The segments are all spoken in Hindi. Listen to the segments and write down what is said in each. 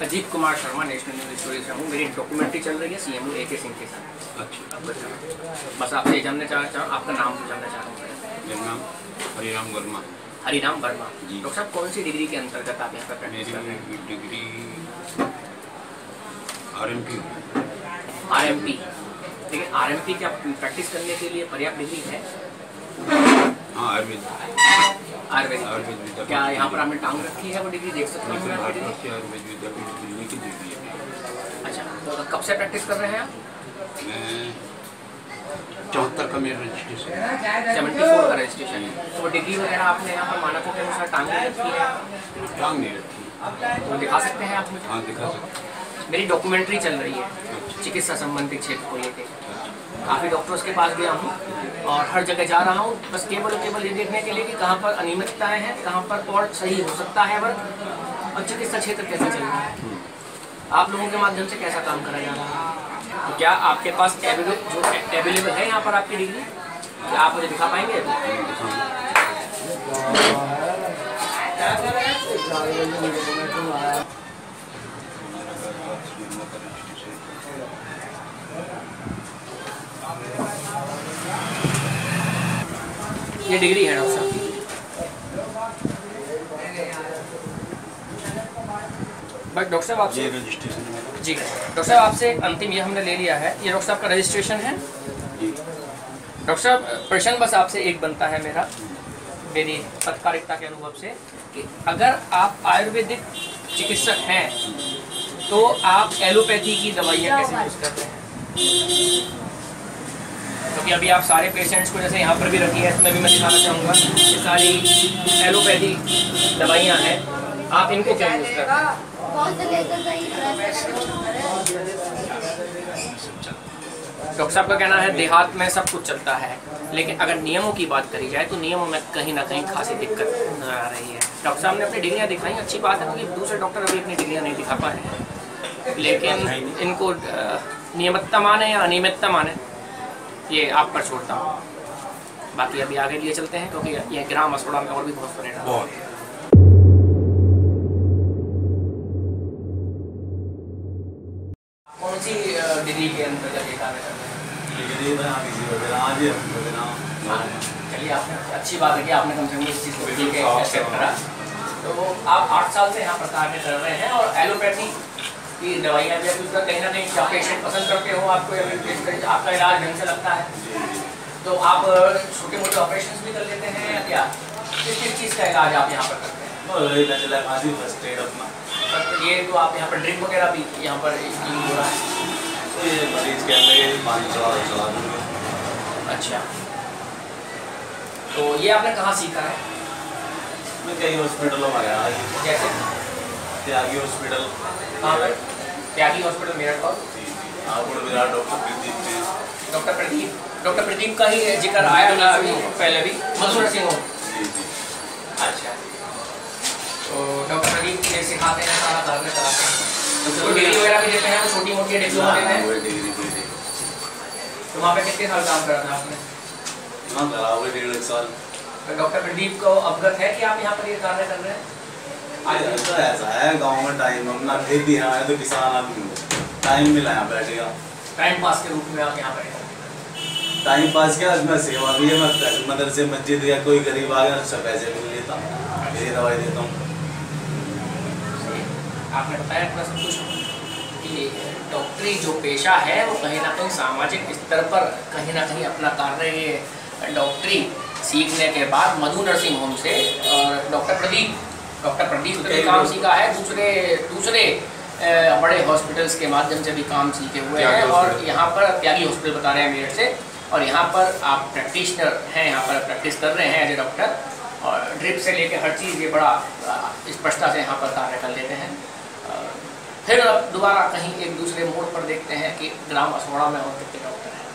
Ajit Kumar Sharma, national news story से हूँ। मेरी डॉक्यूमेंट्री चल रही है सीएमओ AK सिंह के साथ। अच्छा, बस आपसे जानना चाह आपका नाम जानना चाह रहा हूँ। मेरा नाम हरिराम वर्मा। हरिराम वर्मा जी। डॉक्टर साहब, कौन सी डिग्री के अंतर्गत आप यहाँ पर प्रैक्टिस कर रहे हैं? मेरी डिग्री RMP। लेकिन RMP क्या प्रैक्टिस करने के लिए पर्याप्त डिग्री है? हाँ, आयुर्वेद। क्या यहाँ पर आपने टांग रखी है वो डिग्री? देख सकते हैं आयुर्वेद विद्यापीठ दिल्ली की डिग्री है। अच्छा, तो कब से प्रैक्टिस कर रहे हैं आप? मैं 74 का मेरा रजिस्ट्रेशन है। 74 का रजिस्ट्रेशन है। तो वो डिग्री वगैरह आपने यहाँ पर मानकों के अनुसार टांग रखी है? टांग नहीं रखी। तो दिखा सकते हैं आप मुझे? हाँ, दिखा सकते हैं। मेरी डॉक्यूमेंट्री चल रही है चिकित्सा संबंधी क्षेत्र को लेकर। काफ़ी डॉक्टर्स के पास गया हूँ और हर जगह जा रहा हूँ, बस केवल ये देखने के लिए कि कहाँ पर अनियमितताएं हैं, कहाँ पर और सही हो सकता है वर्क, और चिकित्सा क्षेत्र कैसे चल रहा है, आप लोगों के माध्यम से कैसा काम करा जा रहा है। तो क्या आपके पास अवेलेबल है यहाँ पर आपकी डिग्री? क्या आप मुझे दिखा पाएंगे? ये डिग्री है डॉक्टर साहब। बट डॉक्टर साहब आपसे रजिस्ट्रेशन है जी डॉक्टर साहब, आपसे अंतिम ये हमने ले लिया है। ये डॉक्टर साहब का रजिस्ट्रेशन है। डॉक्टर साहब, प्रश्न बस आपसे एक बनता है मेरा, मेरी पत्रकारिता के अनुभव से, कि अगर आप आयुर्वेदिक चिकित्सक हैं तो आप एलोपैथी की दवाइयाँ कैसे यूज़ कर रहे हैं? क्योंकि अभी आप सारे पेशेंट्स को, जैसे यहाँ पर भी रखी है, इसमें भी मैं दिखाना चाहूँगा, ये सारी एलोपैथी दवाइयाँ हैं, आप इनको क्या यूज़ कर रहे हैं? डॉक्टर साहब का कहना है देहात में सब कुछ चलता है, लेकिन अगर नियमों की बात करी जाए तो नियमों में कहीं ना कहीं खासी दिक्कत नजर आ रही है। डॉक्टर साहब ने अपनी डिग्रियाँ दिखाई, अच्छी बात है, क्योंकि दूसरे डॉक्टर अभी अपनी डिग्रियाँ नहीं दिखा पाए हैं, लेकिन इनको नियमितता माने या अनियमितता माने, ये आप पर छोड़ता हूँ। बाकी अभी आगे लिए चलते हैं, क्योंकि ये ग्राम असोड़ा में और भी बहुत पर्यटन। कौन सी डिग्री के अंतर्गत ये कार्य करते हैं? चलिए, आपने अच्छी बात है कि आपने कम से कम इस चीज़ को एक्सेप्ट करा। तो आप 8 साल से यहाँ पर कार्य कर रहे हैं और एलोपैथी की दवाइयाँ भी उसका कहीं ना कहीं क्या पेशेंट पसंद करते हो, आपको आपका इलाज ढंग से लगता है, तो आप छोटे मोटे ऑपरेशन भी कर लेते हैं या क्या? किस चीज़ का इलाज आप यहाँ पर करते हैं? ये तो आप यहाँ पर ड्रिप वगैरह भी यहाँ पर यूज हो रहा है? अच्छा, तो ये आपने कहाँ सीखा है? मैं कई हॉस्पिटलों में गया। जैसे त्यागी हॉस्पिटल। कहाँ पर? त्यागी हॉस्पिटल मेरठ पर। डॉक्टर प्रदीप का ही जिक्र आया था अभी पहले भी, मधुर सिंह। अच्छा, तो डॉक्टर प्रदीप ये सिखाते हैं, सारा कार्य कराते हैं, तो डिग्री वगैरह भी देते हैं, तो छोटी मोटी डिप्लोमा देते हैं। तो वहाँ पे कितने साल काम करा था आपने? 1.5 साल। डॉक्टर प्रदीप को अवगत है कि आप यहाँ पर ये कार्य कर रहे हैं? आज तो ऐसा है, गांव में टाइम अपना खेती है तो किसान आदमी टाइम मिला यहाँ बैठेगा, टाइम पास के रूप में आप यहाँ पर? टाइम पास क्या, मैं सेवा भी है, मैं मदरसे मस्जिद या कोई गरीब आ गया सब पैसे भी लेता हूँ, मेरी दवाई देता हूँ। आपने बताया थोड़ा सब कुछ कि डॉक्टरी जो पेशा है वो कहीं ना कहीं सामाजिक स्तर पर कहीं ना कहीं अपना कार्य, ये डॉक्टरी सीखने के बाद मधु नर्सिंग होम से और डॉक्टर प्रदीप ने काम सीखा है, दूसरे बड़े हॉस्पिटल्स के माध्यम से भी काम सीखे हुए हैं, और यहाँ पर त्यागी हॉस्पिटल बता रहे हैं मेरठ से, और यहाँ पर आप प्रैक्टिशनर हैं, यहाँ पर प्रैक्टिस कर रहे हैं एज ए डॉक्टर, और ड्रिप से लेकर हर चीज़ ये बड़ा स्पष्टता से यहाँ पर कार्य कर लेते हैं। फिर अब दोबारा कहीं एक दूसरे मोड़ पर देखते हैं कि ग्राम असोड़ा में और कितने डॉक्टर हैं।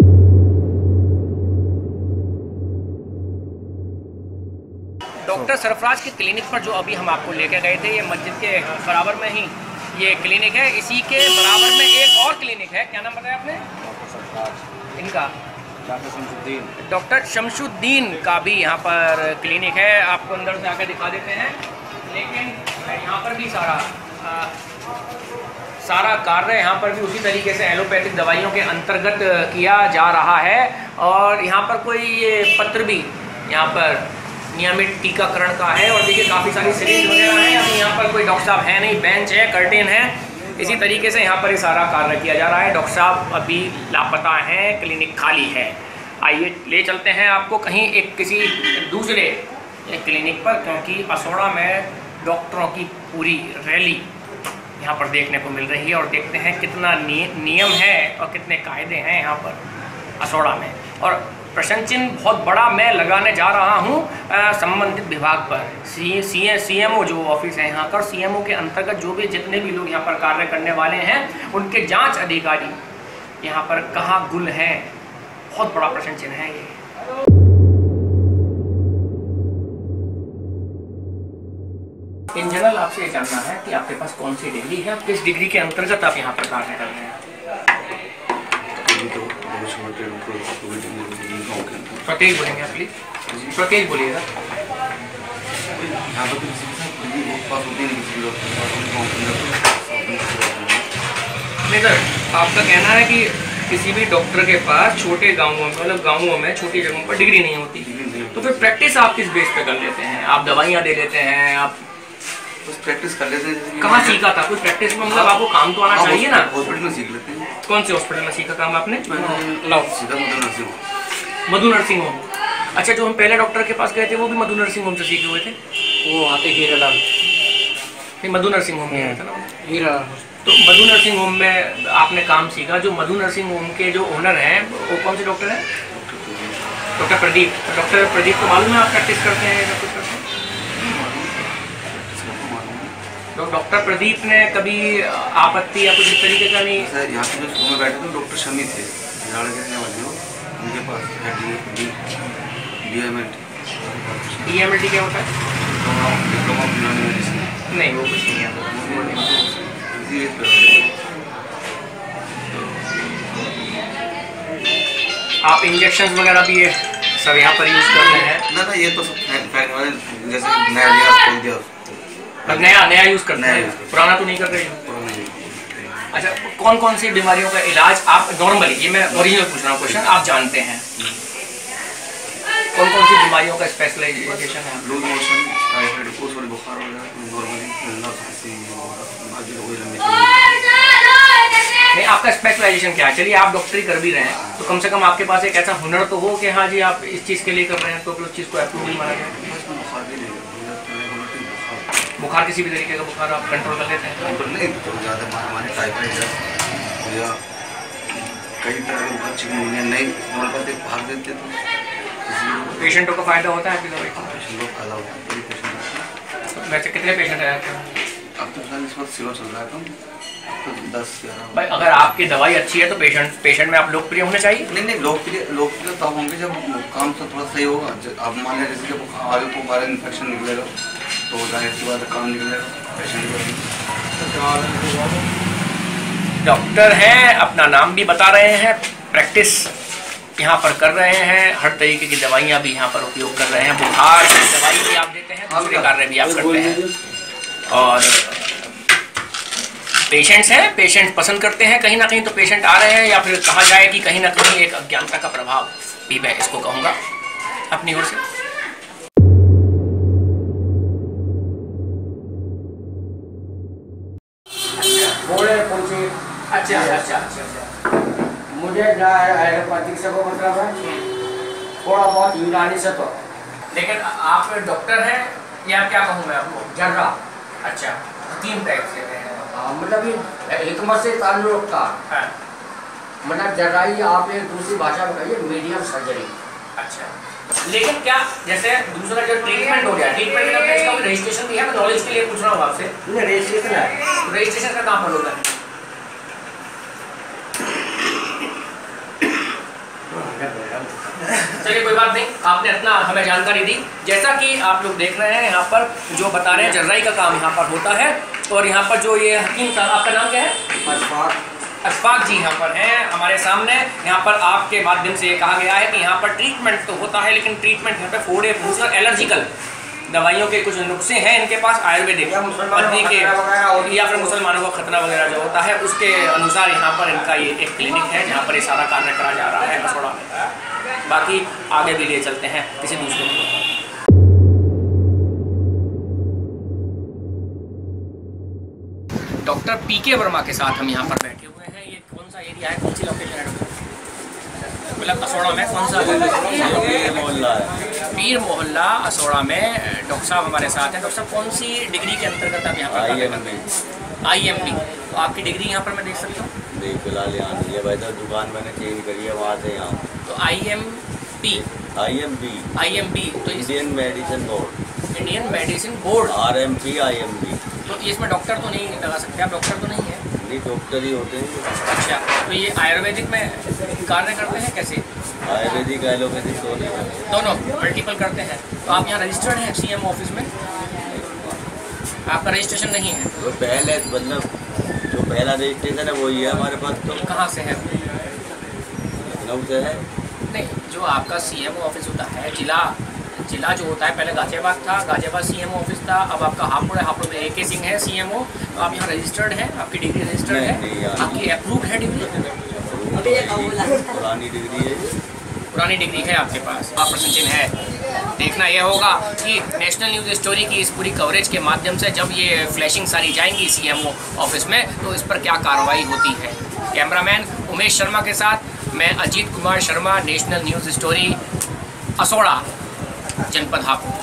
डॉक्टर सरफराज के क्लिनिक पर जो अभी हम आपको लेके गए थे, ये मस्जिद के बराबर में ही ये क्लिनिक है, इसी के बराबर में एक और क्लिनिक है। क्या नाम बताया आपने इनका? डॉक्टर शमशुद्दीन का भी यहाँ पर क्लिनिक है, आपको अंदर से आकर दिखा देते हैं। लेकिन यहाँ पर भी सारा सारा कार्य यहाँ पर भी उसी तरीके से एलोपैथिक दवाइयों के अंतर्गत किया जा रहा है। और यहाँ पर कोई ये पत्र भी यहाँ पर नियमित टीकाकरण का है। और देखिए काफ़ी सारी सीरीज वगैरह हैं। अभी यहाँ पर कोई डॉक्टर साहब है नहीं, बेंच है, कर्टेन है। इसी तरीके से यहाँ पर ये सारा कार्य किया जा रहा है। डॉक्टर साहब अभी लापता हैं, क्लिनिक खाली है। आइए ले चलते हैं आपको कहीं एक किसी दूसरे क्लिनिक पर, क्योंकि असोड़ा में डॉक्टरों की पूरी रैली यहाँ पर देखने को मिल रही है। और देखते हैं कितना नियम है और कितने कायदे हैं यहाँ पर असोड़ा में। और प्रश्न चिन्ह बहुत बड़ा मैं लगाने जा रहा हूँ संबंधित विभाग पर। सीएमओ जो ऑफिस है यहाँ पर, सीएमओ के अंतर्गत जो भी जितने भी लोग यहाँ पर कार्य करने वाले हैं, उनके जांच अधिकारी यहाँ पर कहाँ गुल हैं, बहुत बड़ा प्रश्न चिन्ह है ये। इन जनरल आपसे ये जानना है कि आपके पास कौन सी डिग्री है, किस डिग्री के अंतर्गत आप यहाँ पर कार्य कर रहे हैं? प्रत्येक बोलेंगे आप प्लीज, प्रत्येक बोलिएगा। नहीं सर, आपका कहना है कि किसी भी डॉक्टर के पास छोटे गांवों में, मतलब गांवों में छोटी जगहों पर डिग्री नहीं होती, तो फिर प्रैक्टिस आप किस बेस पे कर लेते हैं? आप दवाइयाँ दे लेते हैं, आप बस प्रैक्टिस कर लेते हैं। कहाँ सीखा था? कुछ प्रैक्टिस में मतलब आपको काम तो आना चाहिए ना। हॉस्पिटल में सीख लेते हैं। कौन से हॉस्पिटल में सीखा काम आपने? सीखा मधु नर्सिंग होम। अच्छा, जो हम पहले डॉक्टर के पास गए थे वो भी मधु नर्सिंग होम से सीखे हुए थे? वो आते हीरालाल, नहीं मधु नर्सिंग होम गया था ना। हीरा। तो मधु नर्सिंग होम में आपने काम सीखा। जो मधु नर्सिंग होम के जो ओनर हैं वो कौन से डॉक्टर हैं? डॉक्टर प्रदीप। डॉक्टर प्रदीप को मालूम है आप प्रैक्टिस करते हैं या कुछ करते हैं? तो डॉक्टर प्रदीप ने कभी आपत्ति या कुछ इस तरीके का नहीं? सर यहाँ पे जो शुरू में बैठे थे डॉक्टर शमी थे, झाड़ के रहने वाले हो, उनके पास DMLT क्या होता है? Diploma medicine. नहीं वो कुछ नहीं है। आप इंजेक्शन वगैरह भी ये सब यहाँ पर यूज कर रहे हैं? ना ये तो सब जैसे नया लिया खोल दिया, नया यूज करना है, पुराना तो नहीं कर रहे हैं। अच्छा, कौन कौन सी बीमारियों का इलाज आप नॉर्मली, ये मैं ओरिजिनल पूछ रहा हूँ क्वेश्चन, आप जानते हैं कौन कौन सी बीमारियों का स्पेशलाइजेशन है? लूज मोशन, टाइफाइड, कोसोरी बुखार वगैरह नॉर्मली नहीं, आपका स्पेशलाइजेशन क्या है? चलिए आप डॉक्टरी कर भी रहे हैं तो कम से कम आपके पास एक ऐसा हुनर तो हो कि हाँ जी आप इस चीज़ के लिए कर रहे हैं तो उस चीज़ को अप्रूवल माना जाए। बुखार किसी भी तरीके का बुखार आप कंट्रोल कर लेते हैं? नहीं तो ज़्यादा हमारे टाइफाइड या कई तरह के बुखार, चिकनगुनिया नहीं इस्तेमाल करते, भाग देते तो पेशेंटों को फायदा होता है आपकी दवाई का? पेशेंट को फायदा होता है। वैसे कितने पेशेंट हैं आपके? अब तो सर इस वक्त सेवा चल रहा है तो 10-11। भाई अगर आपकी दवाई अच्छी है तो पेशेंट में आप लोकप्रिय होने चाहिए। नहीं लोकप्रिय तब होंगे जब काम तो थोड़ा सही होगा। आप मान लें जैसे जब आगे को वायरल इन्फेक्शन निकलेगा तो जाहिर सी बात है काम निकलेगा पेशेंट। डॉक्टर हैं, अपना नाम भी बता रहे हैं, प्रैक्टिस यहाँ पर कर रहे हैं, हर तरीके की दवाइयाँ भी यहाँ पर उपयोग कर रहे हैं। बुखार की दवाई भी आप देते हैं, दूसरे कार्य भी आप करते हैं। और पेशेंट्स हैं, पेशेंट पसंद करते हैं कहीं ना कहीं, तो पेशेंट आ रहे हैं, या फिर कहा जाए कि कहीं ना कहीं एक अज्ञानता का प्रभाव भी मैं इसको कहूँगा अपनी ओर से। अच्छा अच्छा अच्छा अच्छा, मुझे एलोपैथिक से को मतलब है, थोड़ा बहुत यूनानी से तो। लेकिन आप डॉक्टर हैं या क्या कहूँ मैं आपको? जर्रा। अच्छा, 3 टाइप से हैं। मतलब ये हिकमत से ताल्लुक का हाँ। मतलब जर्राई आप एक दूसरी भाषा में कहिए मीडियम सर्जरी। अच्छा, लेकिन क्या जैसे दूसरा जो ट्रीटमेंट हो गया, ट्रीटमेंट का इसका रजिस्ट्रेशन भी है? मैं नॉलेज के लिए पूछ रहा हूँ आपसे। नहीं रजिस्ट्रेशन है। रजिस्ट्रेशन का कहाँ पर होता है? चलिए कोई बात नहीं, आपने इतना हमें जानकारी दी। जैसा कि आप लोग देख रहे हैं यहाँ पर जो बता रहे हैं, जर्राई का काम यहाँ पर होता है। और यहाँ पर जो ये हकीम साहब, आपका नाम क्या है? अशफाक जी यहाँ पर हैं हमारे सामने। यहाँ पर आपके माध्यम से ये कहा गया है कि यहाँ पर ट्रीटमेंट तो होता है, लेकिन ट्रीटमेंट यहाँ पे फोड़े फूस और एलर्जिकल दवाइयों के कुछ नुस्खे हैं इनके पास आयुर्वेदिक पत्नी के या फिर मुसलमानों को खतरा वगैरह जो होता है उसके अनुसार यहाँ पर इनका ये एक क्लिनिक है जहाँ पर ये सारा कार्य करा जा रहा है असोड़ा में। बाकी आगे भी ले चलते हैं किसी दूसरे को। डॉक्टर पीके वर्मा के साथ हम यहाँ पर बैठे हुए हैं। ये कौन सा एरिया है, कौन सी लोकेशन है मतलब असोड़ा में कौन सा? पीर मोहल्ला असोड़ा में डॉक्टर साहब हमारे साथ हैं। डॉक्टर साहब कौन सी डिग्री के अंतर्गत आप यहाँ पर? IMP। तो आपकी डिग्री यहाँ पर मैं देख सकता हूँ? नहीं, फिलहाल यहाँ नहीं है भाई, तो दुकान मैंने चेंज करी है वहाँ से यहाँ। तो IMP तो Indian medicine board. Indian medicine board RMP IMP। तो इसमें डॉक्टर तो नहीं लगा सकते आप? डॉक्टर तो नहीं है? नहीं, डॉक्टर ही होते हैं। अच्छा, तो ये आयुर्वेदिक में कार्य करते हैं कैसे? आयुर्वेदिक एलोपैथिक दोनों मल्टीपल करते हैं। तो आप यहाँ रजिस्टर्ड हैं CM ऑफिस में? आपका रजिस्ट्रेशन नहीं है? वो पहले मतलब जो पहला रजिस्ट्रेशन है वही है हमारे पास। तो कहाँ से है? लखनऊ से है। नहीं, जो आपका CM ऑफिस होता है जिला जो होता है, पहले गाजियाबाद था, गाजियाबाद CM ऑफिस था, अब आपका हापुड़ है, हापुड़ में AK सिंह है CMO। तो आप यहाँ रजिस्टर्ड हैं? आपकी डिग्री रजिस्टर्ड है? आपकी अप्रूव्ड है डिग्री? पुरानी डिग्री है। पुरानी डिग्री है आपके पास, आप प्रश्न चिन्ह है। देखना यह होगा कि नेशनल न्यूज़ स्टोरी की इस पूरी कवरेज के माध्यम से जब ये फ्लैशिंग सारी जाएंगी CMO ऑफिस में तो इस पर क्या कार्रवाई होती है। कैमरामैन उमेश शर्मा के साथ मैं Ajit Kumar Sharma, national news story Asoda, जनपद हापुड़।